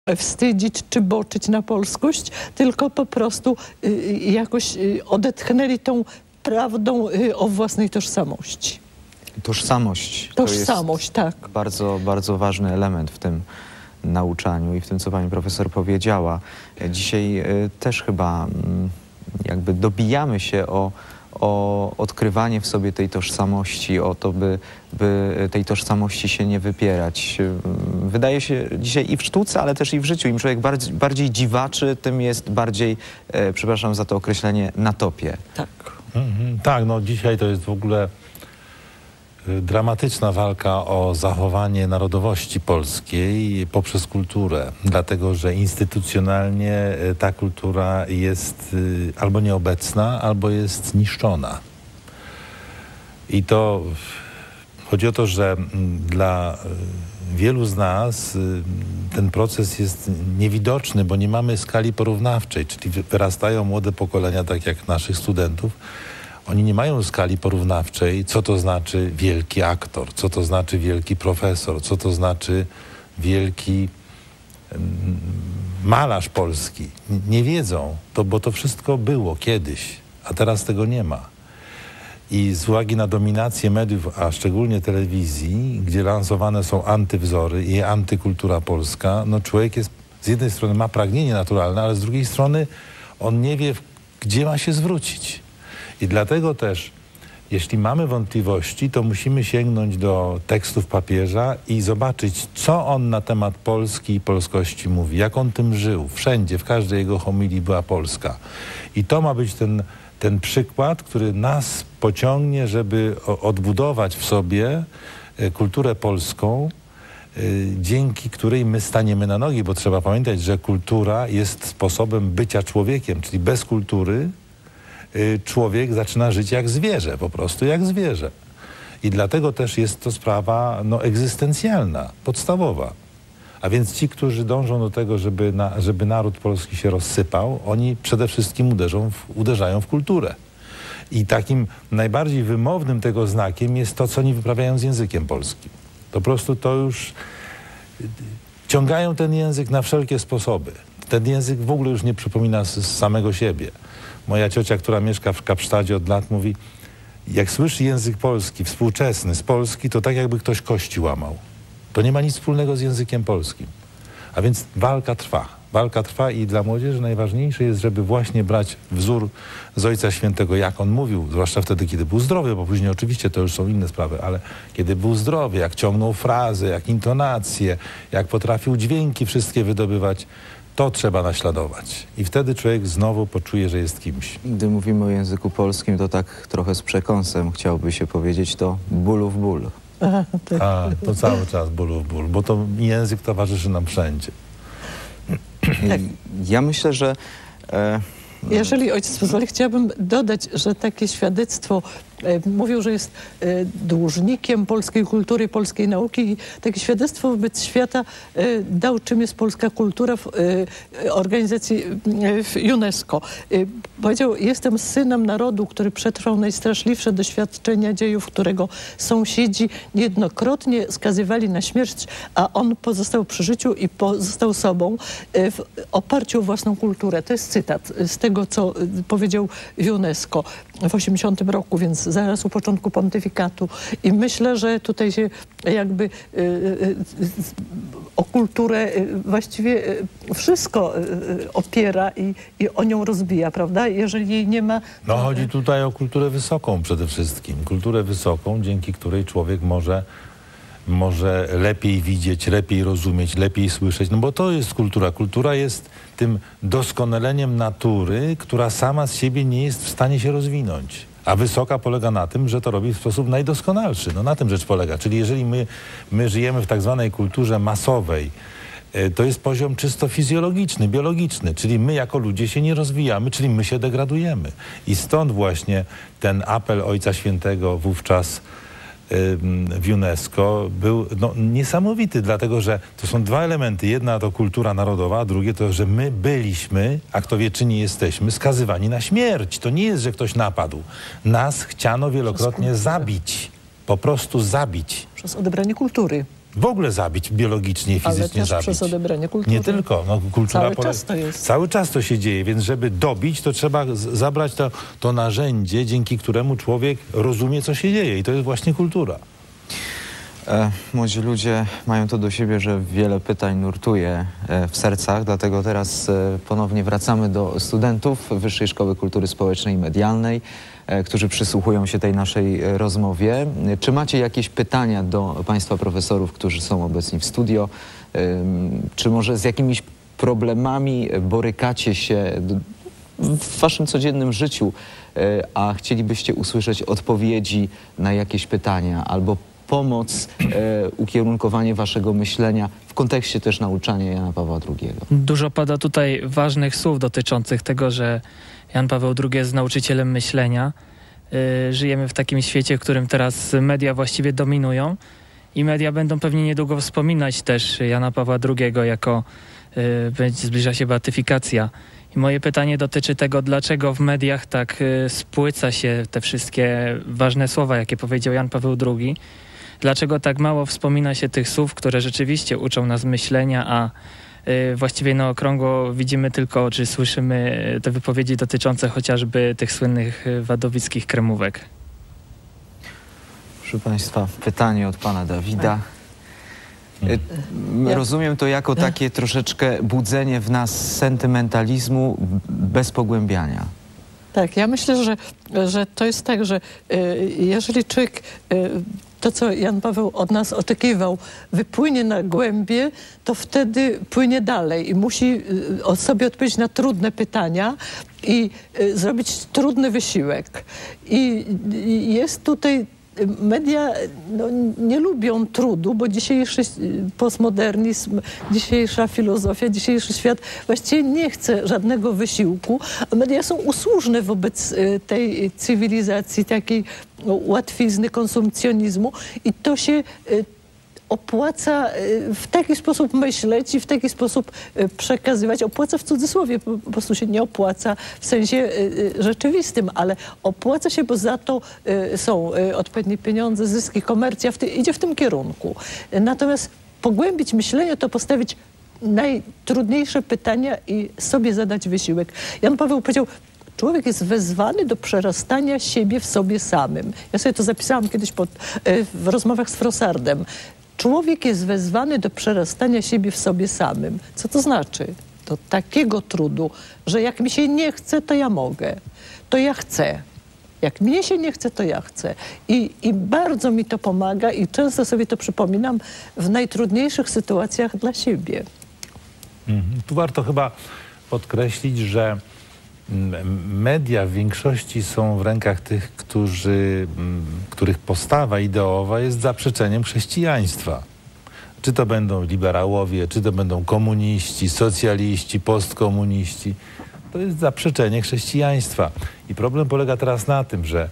wstydzić czy boczyć na polskość, tylko po prostu jakoś odetchnęli tą prawdą o własnej tożsamości. Tożsamość. Tożsamość, to jest tak. bardzo, bardzo ważny element w tym nauczaniu i w tym, co pani profesor powiedziała. Dzisiaj też chyba jakby dobijamy się o odkrywanie w sobie tej tożsamości, o to, by tej tożsamości się nie wypierać. Wydaje się dzisiaj i w sztuce, ale też i w życiu. Im człowiek bardziej dziwaczy, tym jest bardziej, przepraszam za to określenie, na topie. Tak. Tak, no dzisiaj to jest w ogóle dramatyczna walka o zachowanie narodowości polskiej poprzez kulturę, dlatego że instytucjonalnie ta kultura jest albo nieobecna, albo jest niszczona. I to chodzi o to, że dla wielu z nas ten proces jest niewidoczny, bo nie mamy skali porównawczej, czyli wyrastają młode pokolenia, tak jak naszych studentów. Oni nie mają skali porównawczej, co to znaczy wielki aktor, co to znaczy wielki profesor, co to znaczy wielki malarz polski. Nie wiedzą, bo to wszystko było kiedyś, a teraz tego nie ma. I z uwagi na dominację mediów, a szczególnie telewizji, gdzie lansowane są antywzory i antykultura polska, no człowiek jest, z jednej strony ma pragnienie naturalne, ale z drugiej strony on nie wie, gdzie ma się zwrócić. I dlatego też, jeśli mamy wątpliwości, to musimy sięgnąć do tekstów papieża i zobaczyć, co on na temat Polski i polskości mówi, jak on tym żył. Wszędzie, w każdej jego homilii była Polska. I to ma być ten przykład, który nas pociągnie, żeby odbudować w sobie kulturę polską, dzięki której my staniemy na nogi, bo trzeba pamiętać, że kultura jest sposobem bycia człowiekiem, czyli bez kultury człowiek zaczyna żyć jak zwierzę, po prostu jak zwierzę. I dlatego też jest to sprawa egzystencjalna, podstawowa. A więc ci, którzy dążą do tego, żeby naród polski się rozsypał, oni przede wszystkim uderzają w kulturę. I takim najbardziej wymownym tego znakiem jest to, co oni wyprawiają z językiem polskim. Po prostu to już ciągają ten język na wszelkie sposoby. Ten język w ogóle już nie przypomina z samego siebie. Moja ciocia, która mieszka w Kapsztadzie od lat, mówi, jak słyszy język polski, współczesny, z Polski, to tak jakby ktoś kości łamał. To nie ma nic wspólnego z językiem polskim. A więc walka trwa. Walka trwa i dla młodzieży najważniejsze jest, żeby właśnie brać wzór z Ojca Świętego, jak on mówił, zwłaszcza wtedy, kiedy był zdrowy, bo później oczywiście to już są inne sprawy, ale kiedy był zdrowy, jak ciągnął frazy, jak intonacje, jak potrafił dźwięki wszystkie wydobywać, to trzeba naśladować. I wtedy człowiek znowu poczuje, że jest kimś. Gdy mówimy o języku polskim, to tak trochę z przekąsem chciałby się powiedzieć, to bólów ból. To cały czas bólów ból, bo to język towarzyszy nam wszędzie. Ja myślę, że... Jeżeli ojciec pozwoli, chciałabym dodać, że takie świadectwo mówił, że jest dłużnikiem polskiej kultury, polskiej nauki i takie świadectwo wobec świata dał, czym jest polska kultura w organizacji w UNESCO. Powiedział, jestem synem narodu, który przetrwał najstraszliwsze doświadczenia dziejów, którego sąsiedzi niejednokrotnie skazywali na śmierć, a on pozostał przy życiu i pozostał sobą w oparciu o własną kulturę. To jest cytat z tego, co powiedział UNESCO w 80 roku, więc zaraz u początku pontyfikatu. I myślę, że tutaj się jakby o kulturę właściwie wszystko opiera i o nią rozbija, prawda? Jeżeli jej nie ma... No chodzi tutaj o kulturę wysoką przede wszystkim. Kulturę wysoką, dzięki której człowiek może lepiej widzieć, lepiej rozumieć, lepiej słyszeć. No bo to jest kultura. Kultura jest tym doskonaleniem natury, która sama z siebie nie jest w stanie się rozwinąć. A wysoka polega na tym, że to robi w sposób najdoskonalszy. No na tym rzecz polega. Czyli jeżeli my żyjemy w tak zwanej kulturze masowej, to jest poziom czysto fizjologiczny, biologiczny. Czyli my jako ludzie się nie rozwijamy, czyli my się degradujemy. I stąd właśnie ten apel Ojca Świętego wówczas w UNESCO był niesamowity, dlatego że to są dwa elementy. Jedna to kultura narodowa, a drugie to, że my byliśmy, a kto wie, czy nie jesteśmy, skazywani na śmierć. To nie jest, że ktoś napadł. Nas chciano wielokrotnie zabić. Po prostu zabić. Przez odebranie kultury. W ogóle zabić, biologicznie i Ale fizycznie też zabić. przez odebranie kultury. Nie tylko. No, kultura Cały czas to jest. Cały czas to się dzieje, więc żeby dobić, to trzeba zabrać to narzędzie, dzięki któremu człowiek rozumie, co się dzieje. I to jest właśnie kultura. Młodzi ludzie mają to do siebie, że wiele pytań nurtuje w sercach, dlatego teraz ponownie wracamy do studentów Wyższej Szkoły Kultury Społecznej i Medialnej, którzy przysłuchują się tej naszej rozmowie. Czy macie jakieś pytania do państwa profesorów, którzy są obecni w studio? Czy może z jakimiś problemami borykacie się w waszym codziennym życiu, a chcielibyście usłyszeć odpowiedzi na jakieś pytania albo pomoc, ukierunkowanie waszego myślenia w kontekście też nauczania Jana Pawła II? Dużo pada tutaj ważnych słów dotyczących tego, że Jan Paweł II jest nauczycielem myślenia. Żyjemy w takim świecie, w którym teraz media właściwie dominują i media będą pewnie niedługo wspominać też Jana Pawła II, jako zbliża się beatyfikacja. I moje pytanie dotyczy tego, dlaczego w mediach tak spłyca się te wszystkie ważne słowa, jakie powiedział Jan Paweł II. Dlaczego tak mało wspomina się tych słów, które rzeczywiście uczą nas myślenia, a właściwie na okrągło widzimy tylko, czy słyszymy te wypowiedzi dotyczące chociażby tych słynnych wadowickich kremówek. Proszę państwa, pytanie od pana Dawida. Rozumiem to jako takie troszeczkę budzenie w nas sentymentalizmu bez pogłębiania. Tak, ja myślę, że to jest tak, że jeżeli człowiek to, co Jan Paweł od nas oczekiwał, wypłynie na głębie, to wtedy płynie dalej i musi sobie odpowiedzieć na trudne pytania i zrobić trudny wysiłek. I jest tutaj... Media nie lubią trudu, bo dzisiejszy postmodernizm, dzisiejsza filozofia, dzisiejszy świat właściwie nie chce żadnego wysiłku. A media są usłużne wobec tej cywilizacji, takiej łatwizny, konsumpcjonizmu i to się opłaca w taki sposób myśleć i w taki sposób przekazywać. Opłaca w cudzysłowie, po prostu się nie opłaca w sensie rzeczywistym, ale opłaca się, bo za to są odpowiednie pieniądze, zyski, komercja, idzie w tym kierunku. Natomiast pogłębić myślenie to postawić najtrudniejsze pytania i sobie zadać wysiłek. Jan Paweł powiedział, człowiek jest wezwany do przerastania siebie w sobie samym. Ja sobie to zapisałam kiedyś w rozmowach z Frossardem. Człowiek jest wezwany do przerastania siebie w sobie samym. Co to znaczy? Do takiego trudu, że jak mi się nie chce, to ja mogę. To ja chcę. Jak mnie się nie chce, to ja chcę. I bardzo mi to pomaga i często sobie to przypominam w najtrudniejszych sytuacjach dla siebie. Tu warto chyba podkreślić, że media w większości są w rękach tych, których postawa ideowa jest zaprzeczeniem chrześcijaństwa. Czy to będą liberałowie, czy to będą komuniści, socjaliści, postkomuniści. To jest zaprzeczenie chrześcijaństwa. I problem polega teraz na tym, że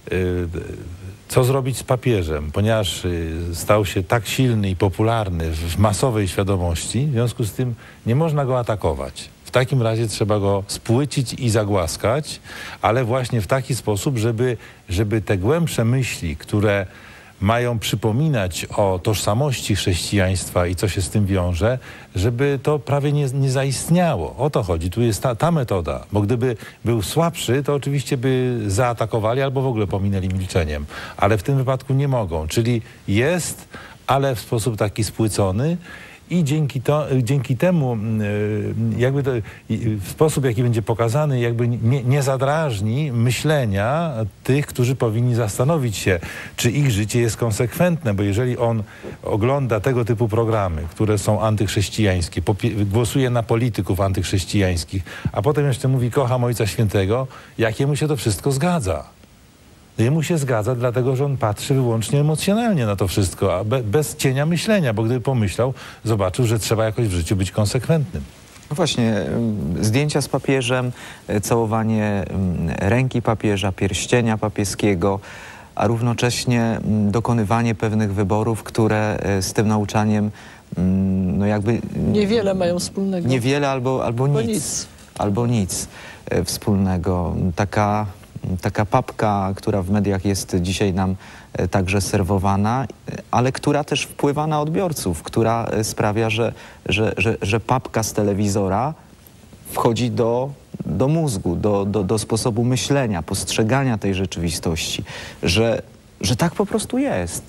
co zrobić z papieżem, ponieważ stał się tak silny i popularny w masowej świadomości, w związku z tym nie można go atakować. W takim razie trzeba go spłycić i zagłaskać, ale właśnie w taki sposób, żeby te głębsze myśli, które mają przypominać o tożsamości chrześcijaństwa i co się z tym wiąże, żeby to prawie nie zaistniało. O to chodzi. Tu jest ta metoda. Bo gdyby był słabszy, to oczywiście by zaatakowali albo w ogóle pominęli milczeniem. Ale w tym wypadku nie mogą. Czyli jest, ale w sposób taki spłycony. I dzięki temu jakby w sposób, jaki będzie pokazany, jakby nie zadrażni myślenia tych, którzy powinni zastanowić się, czy ich życie jest konsekwentne, bo jeżeli on ogląda tego typu programy, które są antychrześcijańskie, głosuje na polityków antychrześcijańskich, a potem jeszcze mówi, kocham Ojca Świętego, jakiemu się to wszystko zgadza? Jemu się zgadza, dlatego że on patrzy wyłącznie emocjonalnie na to wszystko, a bez cienia myślenia, bo gdyby pomyślał, zobaczył, że trzeba jakoś w życiu być konsekwentnym. No właśnie, zdjęcia z papieżem, całowanie ręki papieża, pierścienia papieskiego, a równocześnie dokonywanie pewnych wyborów, które z tym nauczaniem no jakby... Niewiele mają wspólnego. Niewiele albo nic. Albo nic wspólnego. Taka taka papka, która w mediach jest dzisiaj nam także serwowana, ale która też wpływa na odbiorców, która sprawia, że papka z telewizora wchodzi do mózgu, do sposobu myślenia, postrzegania tej rzeczywistości, że tak po prostu jest.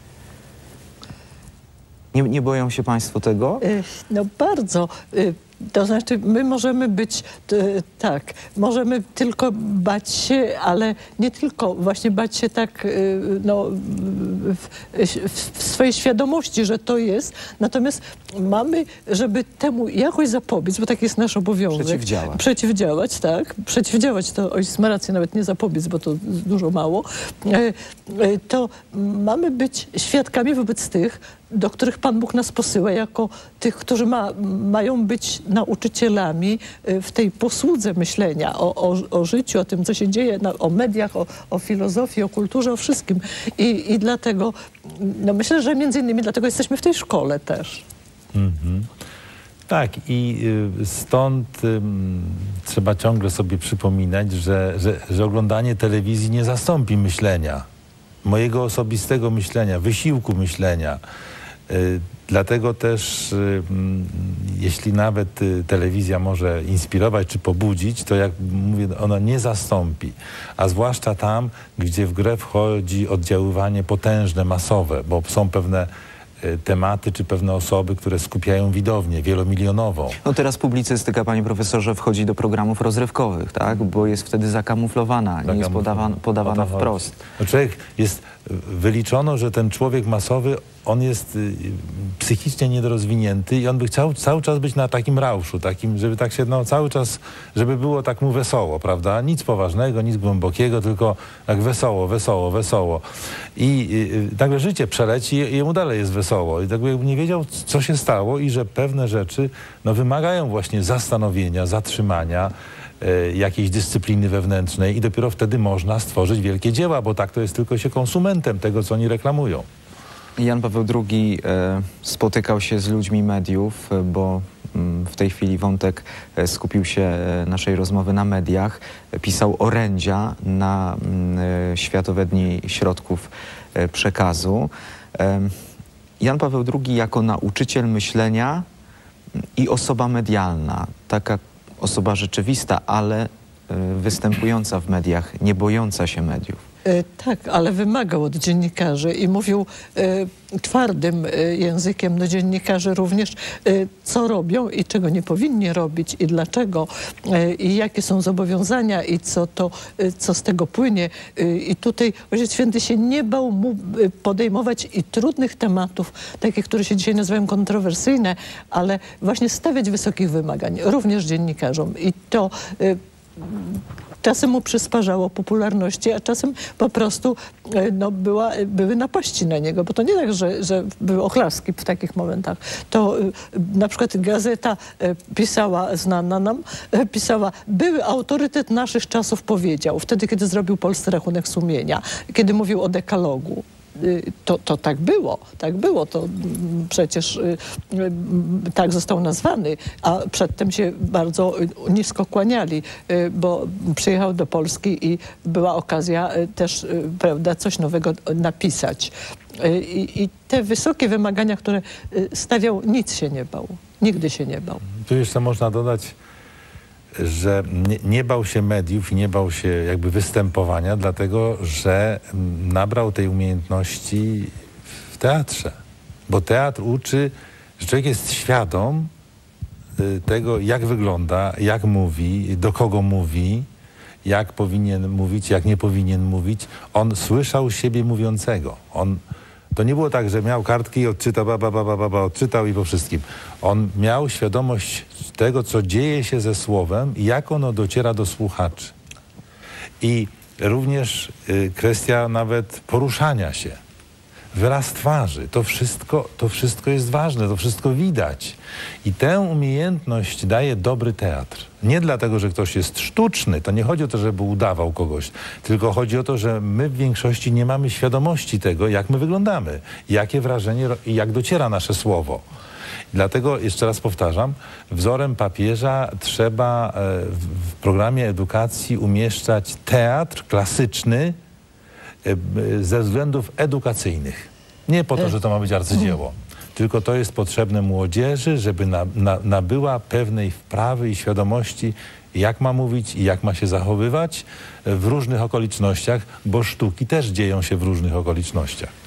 Nie boją się państwo tego? No bardzo. To znaczy, my możemy być, tak, możemy tylko bać się, ale nie tylko właśnie bać się tak no, w swojej świadomości, że to jest. Natomiast mamy, żeby temu jakoś zapobiec, bo tak jest nasz obowiązek. Przeciwdziałać. Przeciwdziałać, tak. Przeciwdziałać to, ojciec ma rację, nawet nie zapobiec, bo to dużo mało. To mamy być świadkami wobec tych, do których Pan Bóg nas posyła, jako tych, którzy mają być nauczycielami w tej posłudze myślenia o życiu, o tym, co się dzieje, o mediach, o filozofii, o kulturze, o wszystkim. I dlatego, no myślę, że między innymi dlatego jesteśmy w tej szkole też. Tak, i stąd trzeba ciągle sobie przypominać, że oglądanie telewizji nie zastąpi myślenia, mojego osobistego myślenia, wysiłku myślenia. Dlatego też, jeśli nawet telewizja może inspirować czy pobudzić, to jak mówię, ona nie zastąpi. A zwłaszcza tam, gdzie w grę wchodzi oddziaływanie potężne, masowe, bo są pewne tematy czy pewne osoby, które skupiają widownię wielomilionową. No teraz publicystyka, panie profesorze, wchodzi do programów rozrywkowych, tak? Bo jest wtedy zakamuflowana, nie jest podawana wprost. No człowiek jest, wyliczono, że ten człowiek masowy, on jest psychicznie niedorozwinięty i on by chciał cały czas być na takim rauszu, takim, żeby tak się, no cały czas, żeby było tak mu wesoło, prawda? Nic poważnego, nic głębokiego, tylko tak wesoło, wesoło, wesoło. I nagle życie przeleci i jemu dalej jest wesoło. I tak jakby nie wiedział, co się stało i że pewne rzeczy no, wymagają właśnie zastanowienia, zatrzymania, jakiejś dyscypliny wewnętrznej i dopiero wtedy można stworzyć wielkie dzieła, bo tak to jest tylko się konsumentem tego, co oni reklamują. Jan Paweł II spotykał się z ludźmi mediów, bo w tej chwili wątek skupił się naszej rozmowy na mediach. Pisał orędzia na Światowe Dni Środków Przekazu. Jan Paweł II jako nauczyciel myślenia i osoba medialna, taka osoba rzeczywista, ale występująca w mediach, nie bojąca się mediów. Tak, ale wymagał od dziennikarzy i mówił twardym językiem do dziennikarzy również, co robią i czego nie powinni robić i dlaczego i jakie są zobowiązania i co z tego płynie. I tutaj Ojciec Święty się nie bał mu podejmować i trudnych tematów, takich, które się dzisiaj nazywają kontrowersyjne, ale właśnie stawiać wysokich wymagań, również dziennikarzom. I to czasem mu przysparzało popularności, a czasem po prostu no, były napaści na niego, bo to nie tak, że były oklaski w takich momentach. To na przykład gazeta pisała, znana nam, pisała, były autorytet naszych czasów powiedział, wtedy, kiedy zrobił polski rachunek sumienia, kiedy mówił o dekalogu. To tak było, to przecież tak został nazwany, a przedtem się bardzo nisko kłaniali, bo przyjechał do Polski i była okazja też, prawda, coś nowego napisać. I te wysokie wymagania, które stawiał, nic się nie bał, nigdy się nie bał. Tu jeszcze można dodać, że nie bał się mediów i nie bał się jakby występowania, dlatego że nabrał tej umiejętności w teatrze. Bo teatr uczy, że człowiek jest świadom tego, jak wygląda, jak mówi, do kogo mówi, jak powinien mówić, jak nie powinien mówić. On słyszał siebie mówiącego. To nie było tak, że miał kartki i odczytał, odczytał i po wszystkim. On miał świadomość tego, co dzieje się ze słowem i jak ono dociera do słuchaczy. I również kwestia nawet poruszania się, wyraz twarzy. To wszystko jest ważne, to wszystko widać. I tę umiejętność daje dobry teatr. Nie dlatego, że ktoś jest sztuczny, to nie chodzi o to, żeby udawał kogoś, tylko chodzi o to, że my w większości nie mamy świadomości tego, jak my wyglądamy, jakie wrażenie i jak dociera nasze słowo. Dlatego, jeszcze raz powtarzam, wzorem papieża trzeba w programie edukacji umieszczać teatr klasyczny ze względów edukacyjnych. Nie po to, że to ma być arcydzieło, tylko to jest potrzebne młodzieży, żeby nabyła pewnej wprawy i świadomości, jak ma mówić i jak ma się zachowywać w różnych okolicznościach, bo sztuki też dzieją się w różnych okolicznościach.